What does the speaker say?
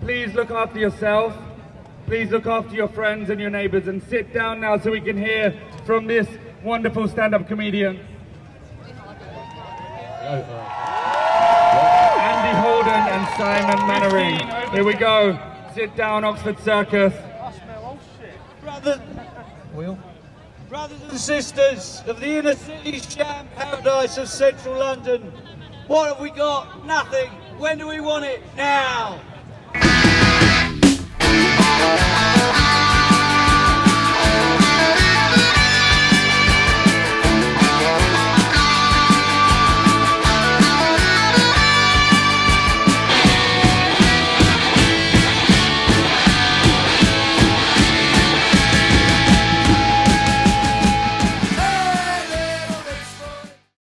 please look after yourself. Please look after your friends and your neighbors, and sit down now so we can hear from this wonderful stand-up comedian. Andy Holden and Simon Munnery. Here we go. Sit down, Oxford Circus. Brothers and sisters of the inner city sham paradise of central London, what have we got? Nothing. When do we want it? Now!